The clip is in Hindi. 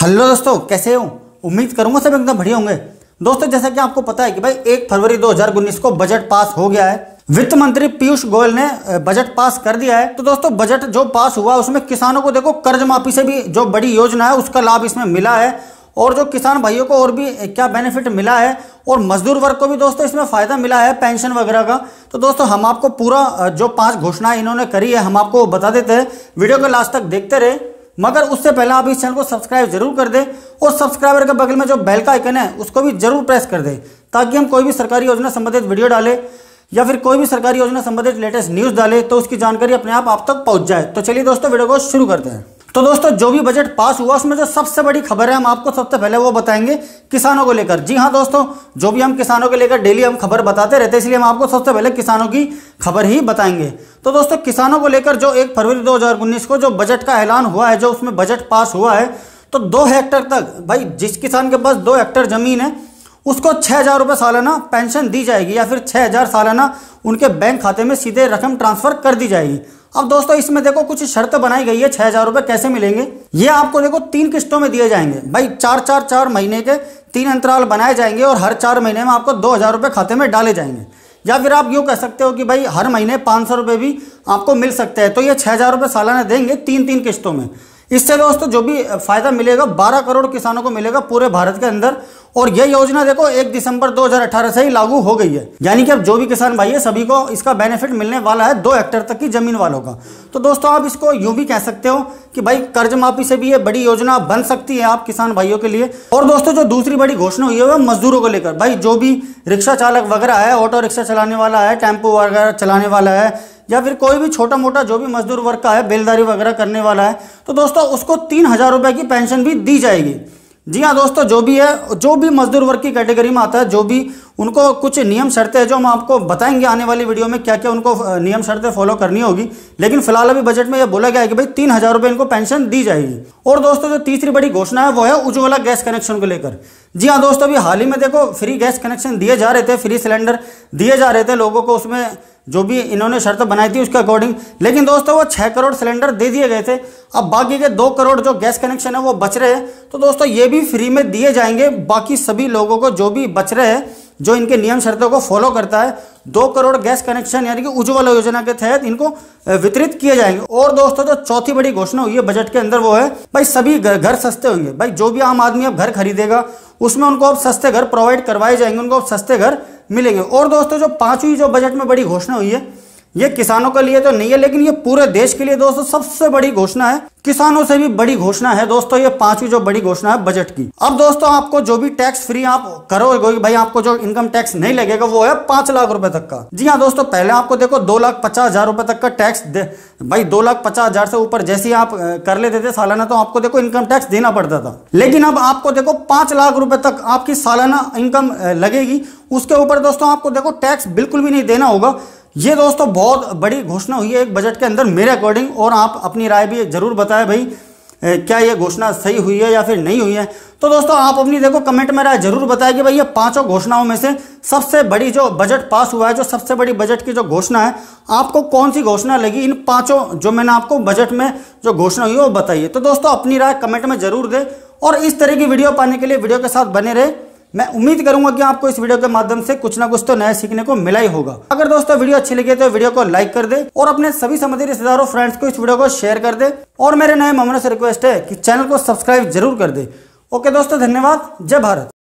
हेलो दोस्तों, कैसे हो? उम्मीद करूंगा सब एकदम बढ़िया होंगे। दोस्तों, जैसा कि आपको पता है कि भाई 1 फरवरी 2019 को बजट पास हो गया है। वित्त मंत्री पीयूष गोयल ने बजट पास कर दिया है। तो दोस्तों, बजट जो पास हुआ उसमें किसानों को देखो कर्ज माफी से भी जो बड़ी योजना है उसका लाभ इसमें मिला है, और जो किसान भाइयों को और भी क्या बेनिफिट मिला है, और मजदूर वर्ग को भी दोस्तों इसमें फायदा मिला है पेंशन वगैरह का। तो दोस्तों, हम आपको पूरा जो 5 घोषणाएं इन्होंने करी है हम आपको बता देते हैं। वीडियो को लास्ट तक देखते रहे, मगर उससे पहले आप इस चैनल को सब्सक्राइब जरूर कर दें, और सब्सक्राइबर के बगल में जो बेल का आइकन है उसको भी जरूर प्रेस कर दें, ताकि हम कोई भी सरकारी योजना संबंधित वीडियो डालें या फिर कोई भी सरकारी योजना संबंधित लेटेस्ट न्यूज़ डाले तो उसकी जानकारी अपने आप तक पहुंच जाए। तो चलिए दोस्तों, वीडियो को शुरू करते हैं। तो दोस्तों, जो भी बजट पास हुआ उसमें जो सबसे बड़ी खबर है हम आपको सबसे पहले वो बताएंगे किसानों को लेकर। जी हाँ दोस्तों, जो भी हम किसानों को लेकर डेली हम खबर बताते रहते हैं, इसलिए हम आपको सबसे पहले किसानों की खबर ही बताएंगे। तो दोस्तों, किसानों को लेकर जो 1 फरवरी 2019 को जो बजट का ऐलान हुआ है, जो उसमें बजट पास हुआ है, तो 2 हेक्टेयर तक भाई जिस किसान के पास 2 हेक्टेयर जमीन है उसको 6,000 रुपये सालाना पेंशन दी जाएगी, या फिर 6,000 सालाना उनके बैंक खाते में सीधे रकम ट्रांसफर कर दी जाएगी। अब दोस्तों, इसमें देखो कुछ शर्त बनाई गई है। 6,000 रुपये कैसे मिलेंगे, ये आपको देखो 3 किस्तों में दिए जाएंगे भाई। 4 महीने के 3 अंतराल बनाए जाएंगे, और हर 4 महीने में आपको 2,000 रुपये खाते में डाले जाएंगे। या फिर आप यूँ कह सकते हो कि भाई हर महीने 500 रुपये भी आपको मिल सकते हैं। तो ये 6,000 रुपये सालाना देंगे 3 किस्तों में। इससे दोस्तों जो भी फायदा मिलेगा 12 करोड़ किसानों को मिलेगा पूरे भारत के अंदर। और यह योजना देखो 1 दिसंबर 2018 से ही लागू हो गई है, यानी कि अब जो भी किसान भाई है सभी को इसका बेनिफिट मिलने वाला है 2 हेक्टेयर तक की जमीन वालों का। तो दोस्तों, आप इसको यूं भी कह सकते हो कि भाई कर्ज माफी से भी ये बड़ी योजना बन सकती है आप किसान भाइयों के लिए। और दोस्तों, जो दूसरी बड़ी घोषणा हुई है वह मजदूरों को लेकर। भाई जो भी रिक्शा चालक वगैरह है, ऑटो रिक्शा चलाने वाला है, टेम्पो वगैरह चलाने वाला है, या फिर कोई भी छोटा मोटा जो भी मजदूर वर्ग का है, बेलदारी वगैरह करने वाला है, तो दोस्तों उसको 3,000 रुपये की पेंशन भी दी जाएगी। जी हाँ दोस्तों, जो भी है, जो भी मजदूर वर्ग की कैटेगरी में आता है, जो भी उनको कुछ नियम शर्तें हैं जो हम आपको बताएंगे आने वाली वीडियो में क्या क्या उनको नियम शर्तें फॉलो करनी होगी। लेकिन फिलहाल अभी बजट में यह बोला गया है कि भाई 3,000 रुपये इनको पेंशन दी जाएगी। और दोस्तों, जो तीसरी बड़ी घोषणा है वो है उज्ज्वला गैस कनेक्शन को लेकर। जी हाँ दोस्तों, अभी हाल ही में देखो फ्री गैस कनेक्शन दिए जा रहे थे, फ्री सिलेंडर दिए जा रहे थे लोगों को, उसमें जो भी इन्होंने शर्त बनाई थी उसके अकॉर्डिंग। लेकिन दोस्तों, वो 6 करोड़ सिलेंडर दे दिए गए थे। अब बाकी के 2 करोड़ जो गैस कनेक्शन है वो बच रहे हैं। तो दोस्तों, ये भी फ्री में दिए जाएंगे बाकी सभी लोगों को जो भी बच रहे हैं, जो इनके नियम शर्तों को फॉलो करता है। 2 करोड़ गैस कनेक्शन यानी कि उज्ज्वला योजना के तहत इनको वितरित किए जाएंगे। और दोस्तों, जो चौथी बड़ी घोषणा हुई है बजट के अंदर वो है भाई सभी घर सस्ते होंगे। भाई जो भी आम आदमी अब घर खरीदेगा उसमें उनको अब सस्ते घर प्रोवाइड करवाए जाएंगे, उनको अब सस्ते घर मिलेंगे। और दोस्तों, जो 5वीं जो बजट में बड़ी घोषणा हुई है, ये किसानों के लिए तो नहीं है, लेकिन ये पूरे देश के लिए दोस्तों सबसे बड़ी घोषणा है। किसानों से भी बड़ी घोषणा है दोस्तों ये 5वीं जो बड़ी घोषणा है बजट की। अब दोस्तों, आपको जो भी टैक्स फ्री आप करोगे भाई, आपको जो इनकम टैक्स नहीं लगेगा वो है 5 लाख रुपए तक का। जी हाँ दोस्तों, पहले आपको देखो 2,50,000 रुपए तक का टैक्स भाई 2,50,000 से ऊपर जैसे ही आप कर लेते थे सालाना, तो आपको देखो इनकम टैक्स देना पड़ता था। लेकिन अब आपको देखो 5 लाख रुपए तक आपकी सालाना इनकम लगेगी, उसके ऊपर दोस्तों आपको देखो टैक्स बिल्कुल भी नहीं देना होगा। ये दोस्तों बहुत बड़ी घोषणा हुई है एक बजट के अंदर मेरे अकॉर्डिंग। और आप अपनी राय भी जरूर बताएं भाई, क्या ये घोषणा सही हुई है या फिर नहीं हुई है। तो दोस्तों, आप अपनी देखो कमेंट में राय जरूर बताएं कि भाई ये 5 घोषणाओं में से सबसे बड़ी जो बजट पास हुआ है, जो सबसे बड़ी बजट की जो घोषणा है, आपको कौन सी घोषणा लगी। इन 5 जो मैंने आपको बजट में जो घोषणा हुई है वो बताइए। तो दोस्तों, अपनी राय कमेंट में जरूर दें, और इस तरह की वीडियो पाने के लिए वीडियो के साथ बने रहे। मैं उम्मीद करूंगा कि आपको इस वीडियो के माध्यम से कुछ ना कुछ तो नया सीखने को मिला ही होगा। अगर दोस्तों वीडियो अच्छी लगी तो वीडियो को लाइक कर दे, और अपने सभी संबंधित रिश्तेदारों फ्रेंड्स को इस वीडियो को शेयर कर दे। और मेरे नए मेहमानों से रिक्वेस्ट है कि चैनल को सब्सक्राइब जरूर कर दे। ओके दोस्तों, धन्यवाद। जय भारत।